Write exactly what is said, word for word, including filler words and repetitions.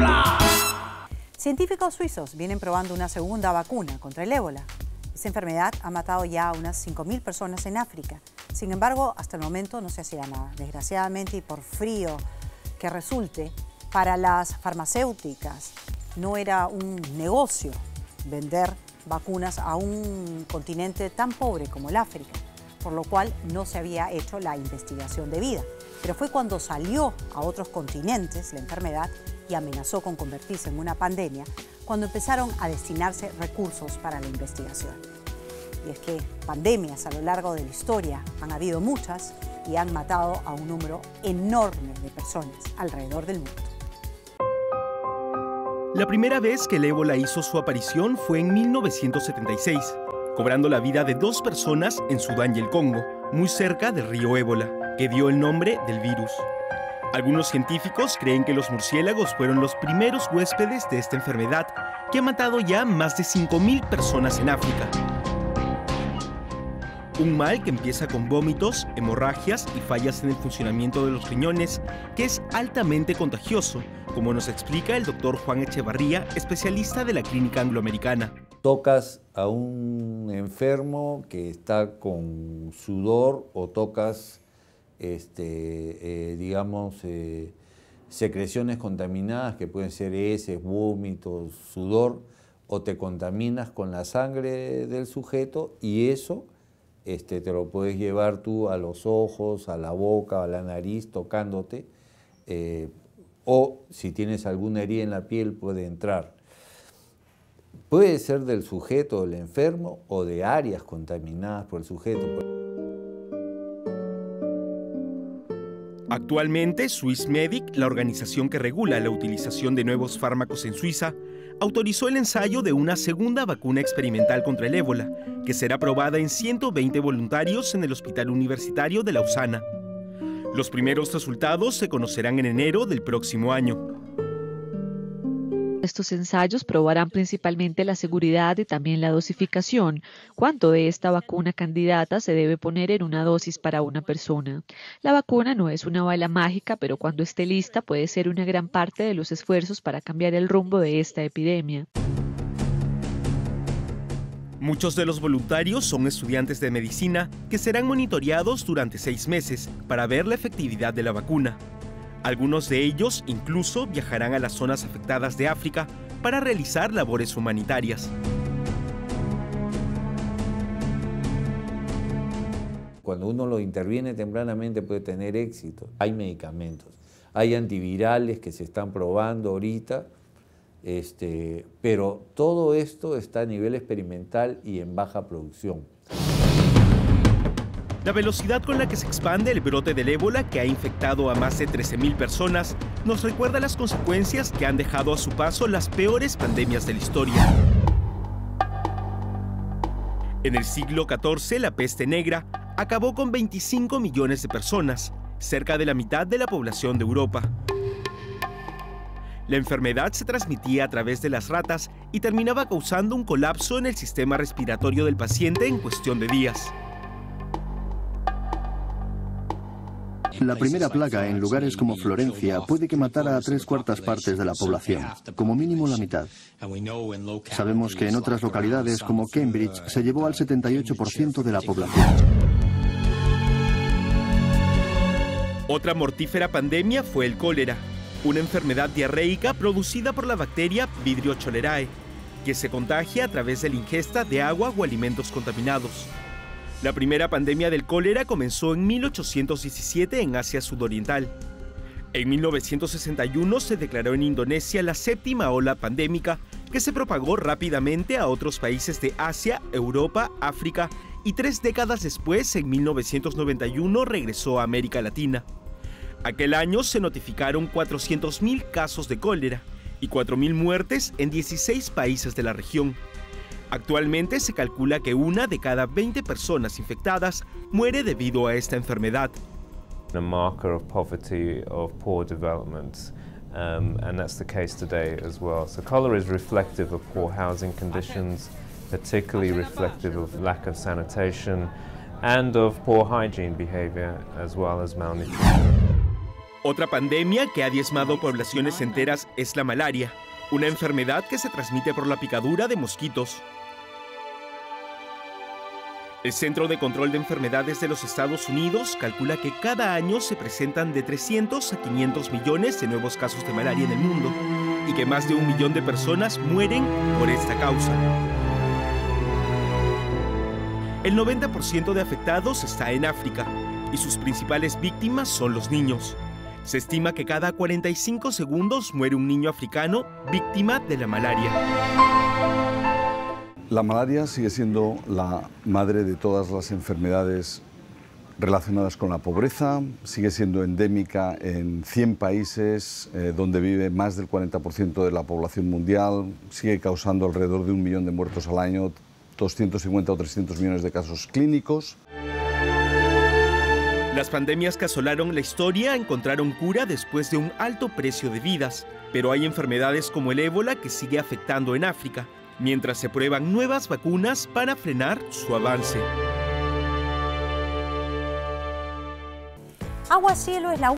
ébola. Científicos suizos vienen probando una segunda vacuna contra el ébola. Esta enfermedad ha matado ya a unas cinco mil personas en África. Sin embargo, hasta el momento no se hacía nada. Desgraciadamente, y por frío que resulte, para las farmacéuticas no era un negocio vender vacunas a un continente tan pobre como el África, por lo cual no se había hecho la investigación debida. Pero fue cuando salió a otros continentes la enfermedad y amenazó con convertirse en una pandemia, cuando empezaron a destinarse recursos para la investigación. Y es que pandemias a lo largo de la historia han habido muchas y han matado a un número enorme de personas alrededor del mundo. La primera vez que el ébola hizo su aparición fue en mil novecientos setenta y seis, cobrando la vida de dos personas en Sudán y el Congo, muy cerca del río Ébola, que dio el nombre del virus. Algunos científicos creen que los murciélagos fueron los primeros huéspedes de esta enfermedad, que ha matado ya más de cinco mil personas en África. Un mal que empieza con vómitos, hemorragias y fallas en el funcionamiento de los riñones, que es altamente contagioso, como nos explica el doctor Juan Echevarría, especialista de la Clínica Angloamericana. Tocas a un enfermo que está con sudor o tocas, este, eh, digamos, eh, secreciones contaminadas que pueden ser heces, vómitos, sudor, o te contaminas con la sangre del sujeto y eso este, te lo puedes llevar tú a los ojos, a la boca, a la nariz, tocándote, eh, o si tienes alguna herida en la piel puede entrar. Puede ser del sujeto, del enfermo, o de áreas contaminadas por el sujeto. Actualmente, Swissmedic, la organización que regula la utilización de nuevos fármacos en Suiza, autorizó el ensayo de una segunda vacuna experimental contra el ébola, que será probada en ciento veinte voluntarios en el Hospital Universitario de Lausana. Los primeros resultados se conocerán en enero del próximo año. Estos ensayos probarán principalmente la seguridad y también la dosificación. ¿Cuánto de esta vacuna candidata se debe poner en una dosis para una persona? La vacuna no es una bala mágica, pero cuando esté lista puede ser una gran parte de los esfuerzos para cambiar el rumbo de esta epidemia. Muchos de los voluntarios son estudiantes de medicina que serán monitoreados durante seis meses para ver la efectividad de la vacuna. Algunos de ellos incluso viajarán a las zonas afectadas de África para realizar labores humanitarias. Cuando uno lo interviene tempranamente puede tener éxito. Hay medicamentos, hay antivirales que se están probando ahorita, este, pero todo esto está a nivel experimental y en baja producción. La velocidad con la que se expande el brote del ébola, que ha infectado a más de trece mil personas, nos recuerda las consecuencias que han dejado a su paso las peores pandemias de la historia. En el siglo catorce, la peste negra acabó con veinticinco millones de personas, cerca de la mitad de la población de Europa. La enfermedad se transmitía a través de las ratas y terminaba causando un colapso en el sistema respiratorio del paciente en cuestión de días. La primera plaga en lugares como Florencia puede que matara a tres cuartas partes de la población, como mínimo la mitad. Sabemos que en otras localidades como Cambridge se llevó al setenta y ocho por ciento de la población. Otra mortífera pandemia fue el cólera, una enfermedad diarreica producida por la bacteria Vibrio cholerae, que se contagia a través de la ingesta de agua o alimentos contaminados. La primera pandemia del cólera comenzó en mil ochocientos diecisiete en Asia Sudoriental. En mil novecientos sesenta y uno se declaró en Indonesia la séptima ola pandémica, que se propagó rápidamente a otros países de Asia, Europa, África y tres décadas después, en mil novecientos noventa y uno, regresó a América Latina. Aquel año se notificaron cuatrocientos mil casos de cólera y cuatro mil muertes en dieciséis países de la región. Actualmente se calcula que una de cada veinte personas infectadas muere debido a esta enfermedad. A marker of poverty, of poor development, um, and that's the case today as well. So cholera is reflective of poor housing conditions, particularly reflective of lack of sanitation and of poor hygiene behavior as well as malnutrition. Otra pandemia que ha diezmado poblaciones enteras es la malaria, una enfermedad que se transmite por la picadura de mosquitos. El Centro de Control de Enfermedades de los Estados Unidos calcula que cada año se presentan de trescientos a quinientos millones de nuevos casos de malaria en el mundo y que más de un millón de personas mueren por esta causa. El noventa por ciento de afectados está en África y sus principales víctimas son los niños. Se estima que cada cuarenta y cinco segundos muere un niño africano víctima de la malaria. La malaria sigue siendo la madre de todas las enfermedades relacionadas con la pobreza, sigue siendo endémica en cien países eh, donde vive más del cuarenta por ciento de la población mundial, sigue causando alrededor de un millón de muertos al año, doscientos cincuenta o trescientos millones de casos clínicos. Las pandemias que asolaron la historia encontraron cura después de un alto precio de vidas, pero hay enfermedades como el ébola que sigue afectando en África, mientras se prueban nuevas vacunas para frenar su avance. Agua Cielo es la